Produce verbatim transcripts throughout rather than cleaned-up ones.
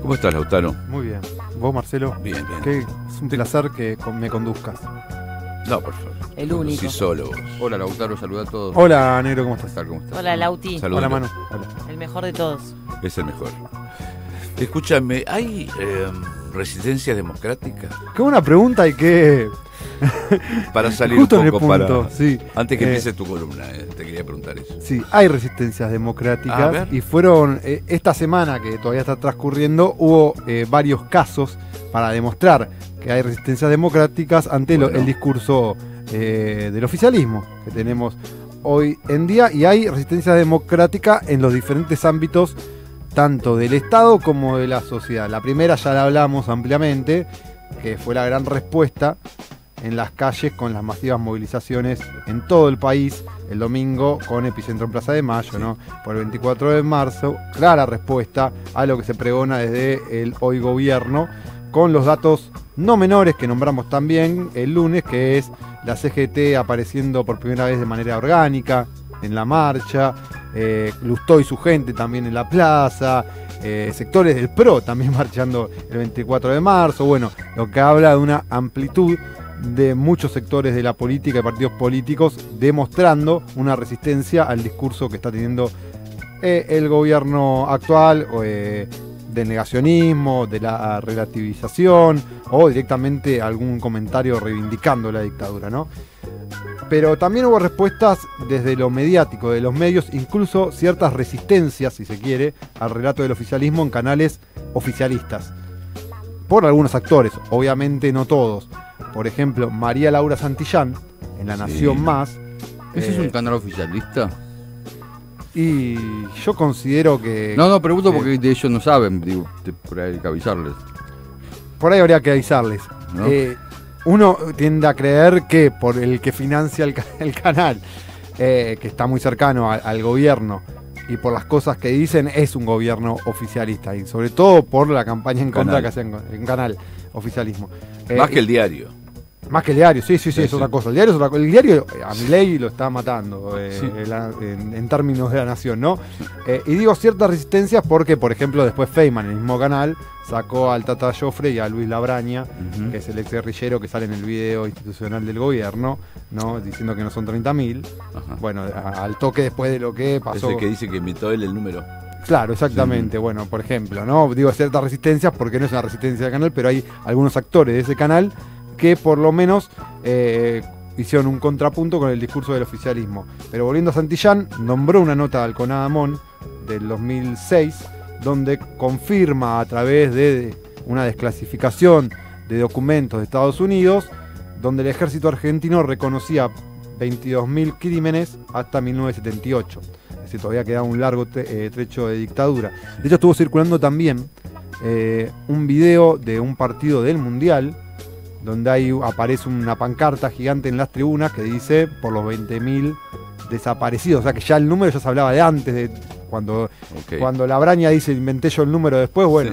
¿Cómo estás, Lautaro? Muy bien. ¿Vos, Marcelo? Bien, bien. Que es un placer que con- me conduzcas. No, por favor. El único. Sí, solo vos. Hola, Lautaro, saluda a todos. Hola, Negro, ¿cómo ¿Qué estás? tal? ¿Cómo estás? Hola, Lauti. Salud. Hola, Manu. Hola. El mejor de todos. Es el mejor. Escúchame, ¿hay eh, resistencia democrática Qué buena pregunta y qué... para salir Justo un en el poco punto, para... sí. Antes que Eh, empiece tu columna, eh, te quería preguntar eso. Sí, hay resistencias A democráticas ver. y fueron, eh, esta semana que todavía está transcurriendo, hubo eh, varios casos para demostrar que hay resistencias democráticas ante lo- Bueno. el discurso eh, del oficialismo que tenemos hoy en día, y hay resistencia democrática en los diferentes ámbitos, tanto del Estado como de la sociedad. La primera ya la hablamos ampliamente, que fue la gran respuesta en las calles con las masivas movilizaciones en todo el país el domingo, con epicentro en Plaza de Mayo, ¿no? Por el veinticuatro de marzo, clara respuesta a lo que se pregona desde el hoy gobierno, con los datos no menores que nombramos también el lunes, que es la C G T apareciendo por primera vez de manera orgánica en la marcha, eh, Lustó y su gente también en la plaza, eh, sectores del P R O también marchando el veinticuatro de marzo, bueno, lo que habla de una amplitud de muchos sectores de la política y partidos políticos demostrando una resistencia al discurso que está teniendo eh, el gobierno actual, eh, del negacionismo, de la relativización o directamente algún comentario reivindicando la dictadura, ¿no? Pero también hubo respuestas desde lo mediático, de los medios, incluso ciertas resistencias, si se quiere, al relato del oficialismo en canales oficialistas. Por algunos actores, obviamente no todos. Por ejemplo, María Laura Santillán, en La Nación Sí. Más. ¿Ese eh, es un canal oficialista? Y yo considero que... No, no, pregunto eh, porque de ellos no saben, digo, te- por ahí hay que avisarles. Por ahí habría que avisarles. ¿No? Eh, uno tiende a creer que por el que financia el, ca- el canal, eh, que está muy cercano a- al gobierno, y por las cosas que dicen, es un gobierno oficialista. Y sobre todo por la campaña en contra Canal. que hacen en canal oficialismo. Eh, Más que el diario. Más que el diario, sí, sí, sí, Sí, es sí. otra cosa. El diario es otra cosa. El diario eh, a Milei lo está matando eh, Sí. la- en, en términos de la nación, ¿no? Eh, y digo ciertas resistencias porque, por ejemplo, después Feynman, en el mismo canal, sacó al Tata Joffre y a Luis Labraña, Ujú. que es el ex guerrillero que sale en el video institucional del gobierno, ¿no? Diciendo que no son treinta mil. Ajá. Bueno, a- al toque después de lo que Es pasó. el que dice que invitó él el número. Claro, exactamente. Bueno, por ejemplo, ¿no? Digo ciertas resistencias porque no es una resistencia del canal, pero hay algunos actores de ese canal que por lo menos eh, hicieron un contrapunto con el discurso del oficialismo. Pero volviendo a Santillán, nombró una nota de Alconada Mon del dos mil seis, donde confirma a través de una desclasificación de documentos de Estados Unidos, donde el ejército argentino reconocía veintidós mil crímenes hasta mil novecientos setenta y ocho. Es decir, todavía queda un largo tre- eh, trecho de dictadura. De hecho, estuvo circulando también eh, un video de un partido del Mundial, donde hay, aparece una pancarta gigante en las tribunas que dice por los veinte mil desaparecidos. O sea que ya el número ya se hablaba de antes, de cuando, Ok. cuando Labraña dice inventé yo el número después, bueno, Sí.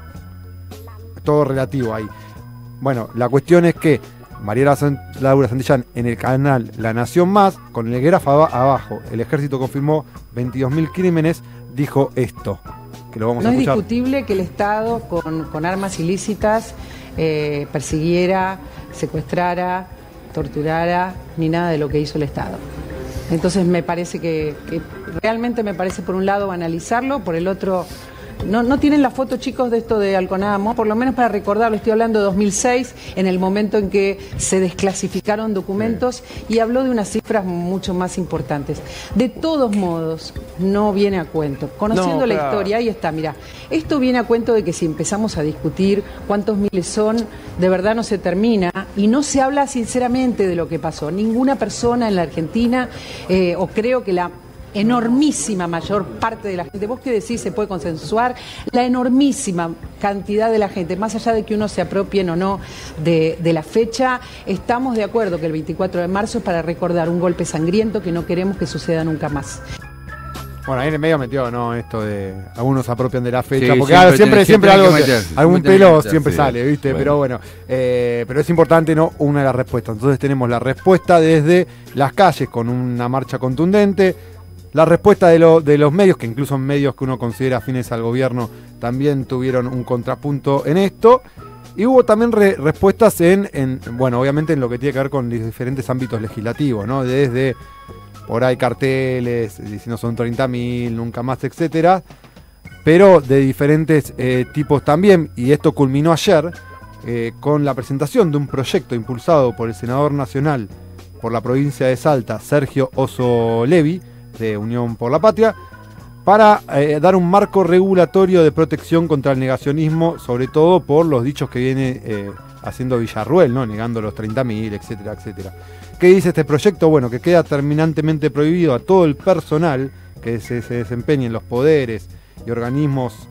todo relativo ahí. Bueno, la cuestión es que María San- Laura Santillán en el canal La Nación Más, con el grafo aba- abajo, el ejército confirmó veintidós mil crímenes, dijo esto, que lo vamos No a es escuchar. discutible que el Estado con, con armas ilícitas eh, persiguiera, secuestrara, torturara, ni nada de lo que hizo el Estado. Entonces me parece que, que realmente me parece por un lado banalizarlo, por el otro... No, no tienen la foto, chicos, de esto de Alconada Mon, por lo menos para recordarlo. Estoy hablando de dos mil seis, en el momento en que se desclasificaron documentos y habló de unas cifras mucho más importantes. De todos modos, no viene a cuento. Conociendo No, la claro. historia, ahí está, mira. Esto viene a cuento de que si empezamos a discutir cuántos miles son, de verdad no se termina y no se habla sinceramente de lo que pasó. Ninguna persona en la Argentina, eh, o creo que la enormísima mayor parte de la gente, vos qué decís, se puede consensuar, la enormísima cantidad de la gente, más allá de que uno se apropien o no de, de la fecha, estamos de acuerdo que el veinticuatro de marzo es para recordar un golpe sangriento que no queremos que suceda nunca más. Bueno, ahí en el medio metió, ¿no? Esto de algunos se apropian de la fecha, Sí, porque siempre ahora siempre, tiene- siempre, siempre hay algo, que que- meter, algún siempre tiene pelo que meter, siempre sí. sale, ¿viste? Bueno. Pero bueno, eh, pero es importante, ¿no? Una de las respuestas. Entonces tenemos la respuesta desde las calles con una marcha contundente, La respuesta de, lo, de los medios, que incluso medios que uno considera afines al gobierno, también tuvieron un contrapunto en esto. Y hubo también re, respuestas en, en, bueno, obviamente en lo que tiene que ver con los diferentes ámbitos legislativos, ¿no? Desde por ahí carteles, diciendo son treinta mil, nunca más, etcétera. Pero de diferentes eh, tipos también. Y esto culminó ayer eh, con la presentación de un proyecto impulsado por el senador nacional por la provincia de Salta, Sergio Oso Levi, de Unión por la Patria, para eh, dar un marco regulatorio de protección contra el negacionismo, sobre todo por los dichos que viene eh, haciendo Villarruel, ¿no? Negando los treinta mil, etcétera, etcétera. ¿Qué dice este proyecto? Bueno, que queda terminantemente prohibido a todo el personal que se, se desempeñe en los poderes y organismos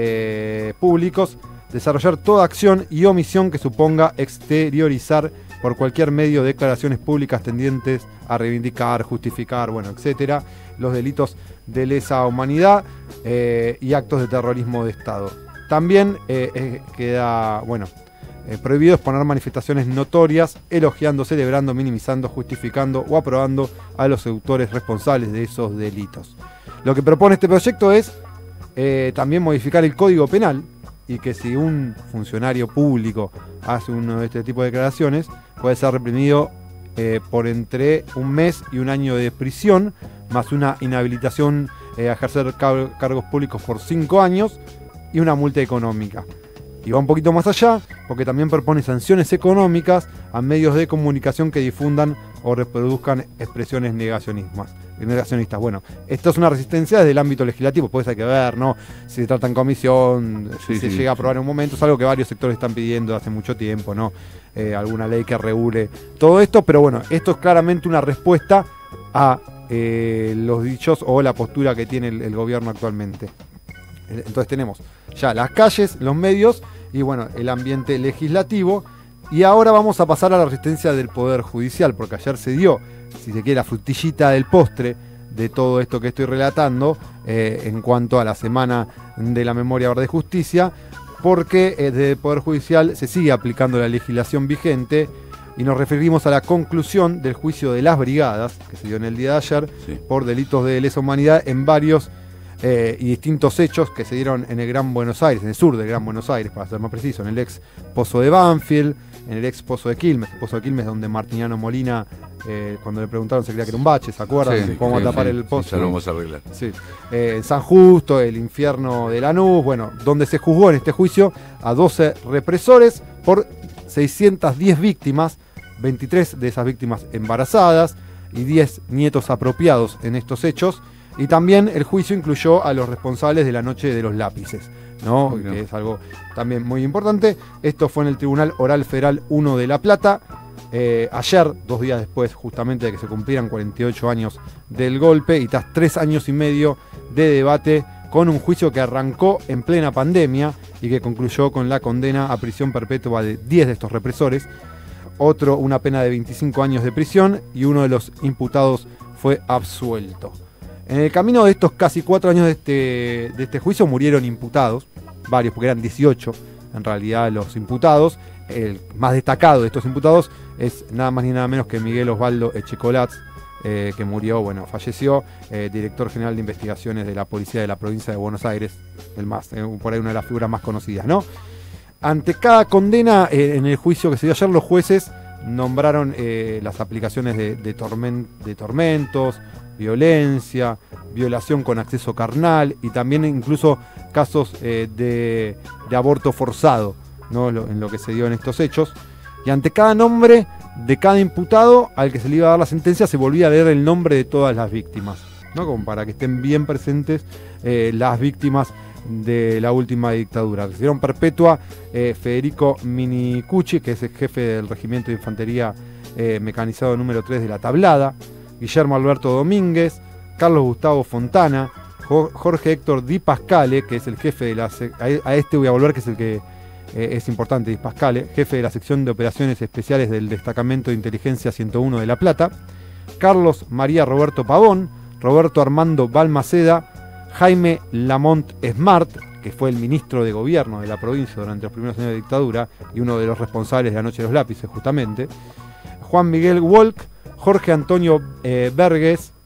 eh, públicos desarrollar toda acción y omisión que suponga exteriorizar por cualquier medio de declaraciones públicas tendientes a reivindicar, justificar, bueno, etcétera, los delitos de lesa humanidad eh, y actos de terrorismo de Estado. También eh, eh, queda, bueno, eh, prohibido exponer manifestaciones notorias, elogiando, celebrando, minimizando, justificando o aprobando a los autores responsables de esos delitos. Lo que propone este proyecto es eh, también modificar el Código Penal, y que si un funcionario público hace uno de este tipo de declaraciones, puede ser reprimido eh, por entre un mes y un año de prisión, más una inhabilitación eh, a ejercer car cargos públicos por cinco años y una multa económica. Y va un poquito más allá, porque también propone sanciones económicas a medios de comunicación que difundan o reproduzcan expresiones negacionistas. negacionistas. Bueno, esto es una resistencia desde el ámbito legislativo, pues hay que ver, ¿no? Si se trata en comisión, si sí, se sí, llega a aprobar sí. en un momento, es algo que varios sectores están pidiendo hace mucho tiempo, ¿no? Eh, alguna ley que regule todo esto, pero bueno, esto es claramente una respuesta a eh, los dichos o la postura que tiene el, el gobierno actualmente. Entonces tenemos ya las calles, los medios y bueno, el ambiente legislativo. Y ahora vamos a pasar a la resistencia del Poder Judicial, porque ayer se dio, si se quiere, la frutillita del postre de todo esto que estoy relatando eh, en cuanto a la Semana de la Memoria Verde y Justicia, porque eh, desde el Poder Judicial se sigue aplicando la legislación vigente y nos referimos a la conclusión del juicio de las brigadas, que se dio en el día de ayer, sí. por delitos de lesa humanidad en varios Eh, y distintos hechos que se dieron en el Gran Buenos Aires, en el sur del Gran Buenos Aires, para ser más preciso, en el ex Pozo de Banfield, en el ex Pozo de Quilmes, el Pozo de Quilmes donde Martiniano Molina, eh, cuando le preguntaron se creía que era un bache, ¿se acuerdan? Sí, ¿Cómo sí, tapar sí, el pozo? Sí, ya lo vamos a arreglar. Sí. Eh, en San Justo, el infierno de Lanús, bueno, donde se juzgó en este juicio a doce represores por seiscientas diez víctimas, veintitrés de esas víctimas embarazadas y diez nietos apropiados en estos hechos. Y también el juicio incluyó a los responsables de la noche de los lápices, ¿no? Okay. Que es algo también muy importante. Esto fue en el Tribunal Oral Federal uno de La Plata. Eh, ayer, dos días después justamente de que se cumplieran cuarenta y ocho años del golpe y tras tres años y medio de debate, con un juicio que arrancó en plena pandemia y que concluyó con la condena a prisión perpetua de diez de estos represores. Otro, una pena de veinticinco años de prisión, y uno de los imputados fue absuelto. En el camino de estos casi cuatro años de este, de este juicio murieron imputados, varios, porque eran dieciocho en realidad los imputados. El más destacado de estos imputados es nada más ni nada menos que Miguel Osvaldo Echecolatz, eh, que murió, bueno, falleció, eh, director general de investigaciones de la policía de la provincia de Buenos Aires, el más, eh, por ahí una de las figuras más conocidas, ¿no? Ante cada condena, eh, en el juicio que se dio ayer, los jueces nombraron eh, las aplicaciones de, de, torment, de tormentos, violencia, violación con acceso carnal y también incluso casos eh, de, de aborto forzado, ¿no? Lo, en lo que se dio en estos hechos. Y ante cada nombre de cada imputado al que se le iba a dar la sentencia, se volvía a leer el nombre de todas las víctimas, ¿no? Como para que estén bien presentes eh, las víctimas de la última dictadura. Recibieron perpetua eh, Federico Minicucci, que es el jefe del Regimiento de Infantería eh, Mecanizado número tres de La Tablada, Guillermo Alberto Domínguez, Carlos Gustavo Fontana, Jorge Héctor Di Pascale, que es el jefe de la... A este voy a volver, que es el que eh, es importante, Di Pascale, jefe de la sección de operaciones especiales del Destacamento de Inteligencia ciento uno de La Plata, Carlos María Roberto Pavón, Roberto Armando Balmaceda, Jaime Lamont Smart, que fue el ministro de gobierno de la provincia durante los primeros años de dictadura y uno de los responsables de la Noche de los Lápices, justamente, Juan Miguel Wolk, Jorge Antonio eh, Verges,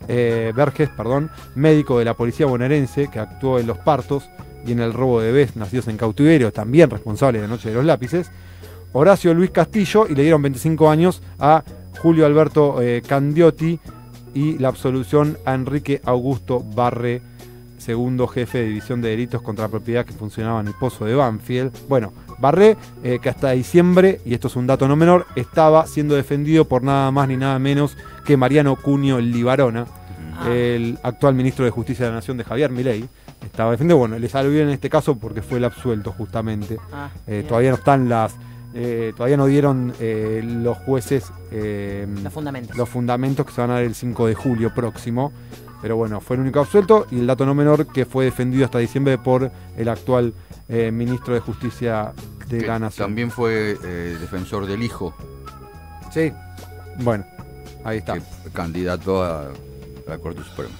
eh, Verges, perdón, médico de la policía bonaerense que actuó en los partos y en el robo de bebés nacidos en cautiverio, también responsable de la Noche de los Lápices. Horacio Luis Castillo, y le dieron veinticinco años a Julio Alberto eh, Candiotti, y la absolución a Enrique Augusto Barré, segundo jefe de división de delitos contra la propiedad que funcionaba en el Pozo de Banfield. Bueno, Barré, eh, que hasta diciembre, y esto es un dato no menor, estaba siendo defendido por nada más ni nada menos que Mariano Cunio Libarona, ah. el actual ministro de Justicia de la Nación de Javier Milei. Estaba defendido, bueno, le salió bien en este caso porque fue el absuelto justamente. Ah, eh, todavía no están las... Eh, todavía no dieron eh, los jueces eh, los fundamentos. los fundamentos que se van a dar el cinco de julio próximo. Pero bueno, fue el único absuelto, y el dato no menor que fue defendido hasta diciembre por el actual eh, ministro de Justicia de que la Nación. También fue eh, defensor del hijo. Sí, bueno, ahí está. Que, candidato a, a la Corte Suprema.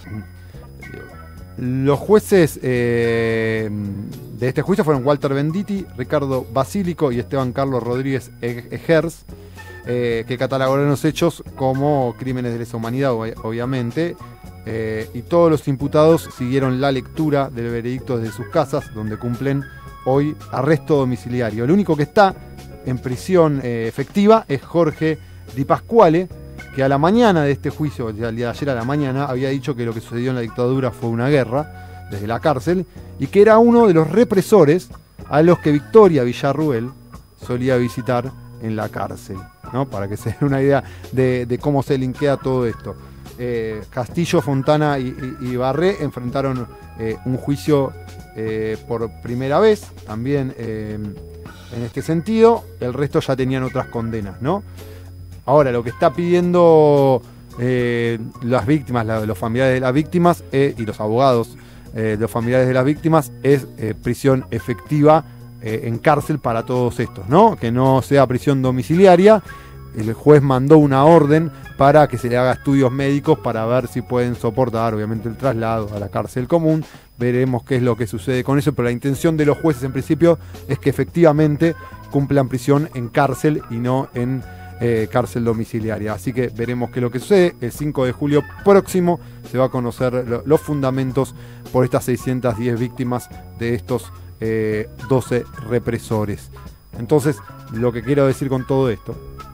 Los jueces eh, de este juicio fueron Walter Venditti, Ricardo Basílico y Esteban Carlos Rodríguez Egers, eh, que catalogaron los hechos como crímenes de lesa humanidad, obviamente. Eh, y todos los imputados siguieron la lectura del veredicto desde sus casas, donde cumplen hoy arresto domiciliario. El único que está en prisión eh, efectiva es Jorge Di Pasquale, que a la mañana de este juicio, el día de ayer a la mañana, había dicho que lo que sucedió en la dictadura fue una guerra desde la cárcel, y que era uno de los represores a los que Victoria Villarruel solía visitar en la cárcel, ¿no? Para que se den una idea de, de cómo se linkea todo esto. Eh, Castillo, Fontana y, y, y Barré enfrentaron eh, un juicio eh, por primera vez, también eh, en este sentido. El resto ya tenían otras condenas, ¿no? Ahora, lo que está pidiendo eh, las víctimas, la, los familiares de las víctimas eh, y los abogados eh, de los familiares de las víctimas es eh, prisión efectiva eh, en cárcel para todos estos, ¿no? Que no sea prisión domiciliaria. El juez mandó una orden para que se le haga estudios médicos para ver si pueden soportar, obviamente, el traslado a la cárcel común. Veremos qué es lo que sucede con eso, pero la intención de los jueces en principio es que efectivamente cumplan prisión en cárcel y no en eh, cárcel domiciliaria. Así que veremos qué es lo que sucede. El cinco de julio próximo se va a conocer lo, los fundamentos por estas seiscientas diez víctimas de estos eh, doce represores. Entonces, lo que quiero decir con todo esto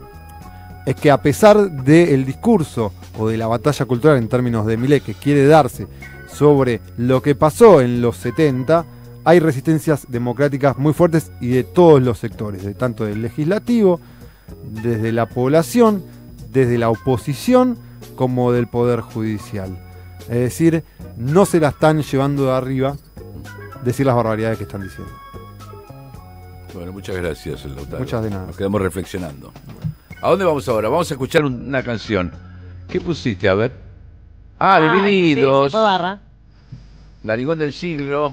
es que, a pesar del discurso o de la batalla cultural en términos de Milei que quiere darse sobre lo que pasó en los setenta, hay resistencias democráticas muy fuertes y de todos los sectores, de tanto del legislativo, desde la población, desde la oposición, como del poder judicial. Es decir, no se la están llevando de arriba decir las barbaridades que están diciendo. Bueno, muchas gracias, Lautaro. Muchas de nada. Nos quedamos reflexionando. ¿A dónde vamos ahora? Vamos a escuchar un, una canción. ¿Qué pusiste? A ver. Ah, Divididos. Sí, barra. Narigón del siglo.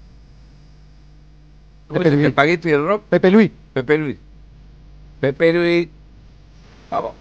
¿Cómo Pepe es? Luis. ¿El Pagueto y el rock? Pepe Luis. Pepe Luis. Pepe Luis. Vamos.